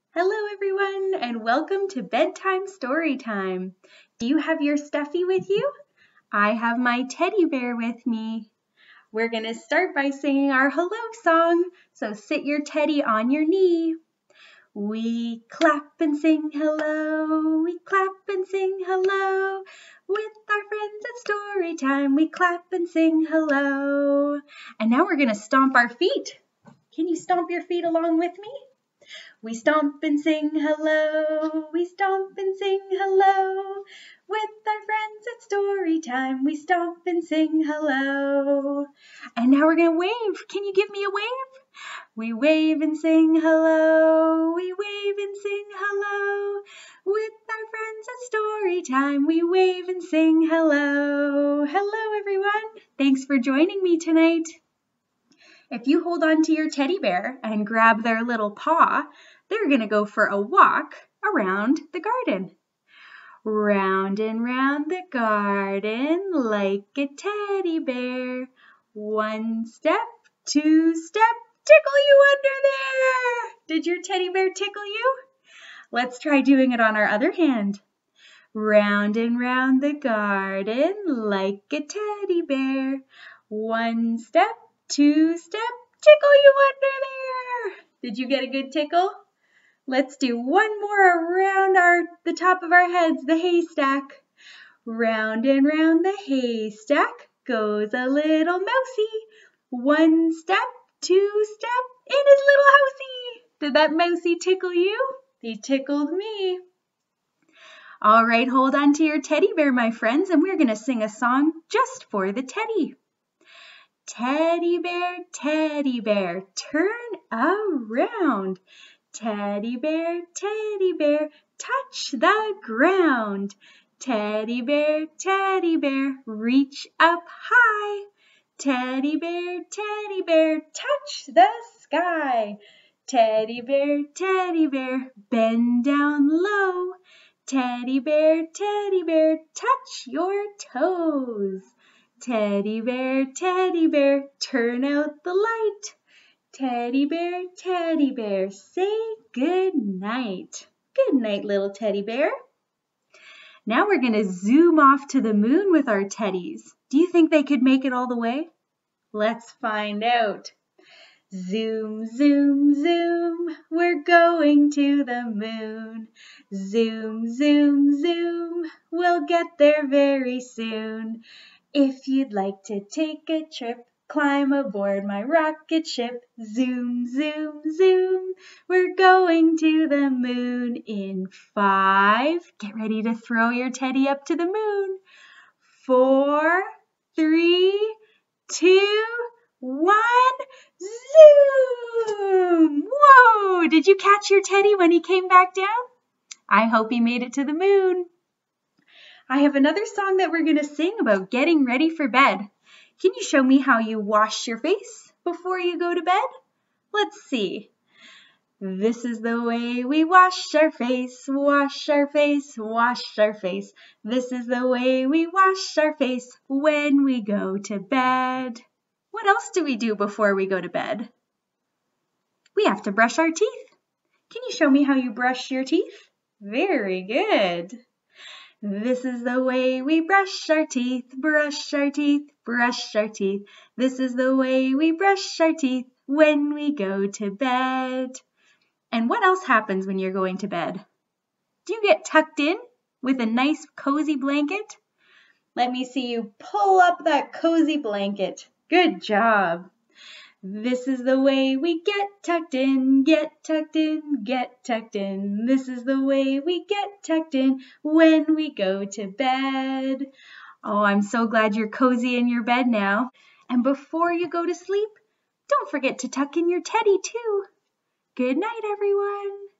Hello everyone and welcome to Bedtime Story Time. Do you have your stuffy with you? I have my teddy bear with me. We're going to start by singing our hello song, so sit your teddy on your knee. We clap and sing hello, we clap and sing hello. With our friends at story time, we clap and sing hello. And now we're going to stomp our feet. Can you stomp your feet along with me? We stomp and sing hello, we stomp and sing hello. With our friends at story time, we stomp and sing hello. And now we're going to wave. Can you give me a wave? We wave and sing hello, we wave and sing hello. With our friends at story time, we wave and sing hello. Hello everyone. Thanks for joining me tonight. If you hold on to your teddy bear and grab their little paw, they're going to go for a walk around the garden. Round and round the garden like a teddy bear. One step, two step, tickle you under there. Did your teddy bear tickle you? Let's try doing it on our other hand. Round and round the garden like a teddy bear. One step, two step, tickle you under there. Did you get a good tickle? Let's do one more around the top of our heads, the haystack. Round and round the haystack goes a little mousey. One step, two step, in his little housey. Did that mousey tickle you? He tickled me. All right, hold on to your teddy bear, my friends, and we're going to sing a song just for the teddy. Teddy bear, turn around. Teddy bear, touch the ground. Teddy bear, reach up high. Teddy bear, touch the sky. Teddy bear, bend down low. Teddy bear, touch your toes. Teddy bear, turn out the light. Teddy bear, say good night. Good night, little teddy bear. Now we're going to zoom off to the moon with our teddies. Do you think they could make it all the way? Let's find out. Zoom, zoom, zoom, we're going to the moon. Zoom, zoom, zoom, we'll get there very soon. If you'd like to take a trip, climb aboard my rocket ship. Zoom, zoom, zoom, we're going to the moon in 5. Get ready to throw your teddy up to the moon. 4, 3, 2, 1, zoom! Whoa! Did you catch your teddy when he came back down? I hope he made it to the moon. I have another song that we're going to sing about getting ready for bed. Can you show me how you wash your face before you go to bed? Let's see. This is the way we wash our face, wash our face, wash our face. This is the way we wash our face when we go to bed. What else do we do before we go to bed? We have to brush our teeth. Can you show me how you brush your teeth? Very good. This is the way we brush our teeth, brush our teeth, brush our teeth. This is the way we brush our teeth when we go to bed. And what else happens when you're going to bed? Do you get tucked in with a nice cozy blanket? Let me see you pull up that cozy blanket. Good job. This is the way we get tucked in, get tucked in, get tucked in. This is the way we get tucked in when we go to bed. Oh, I'm so glad you're cozy in your bed now. And before you go to sleep, don't forget to tuck in your teddy too. Good night, everyone.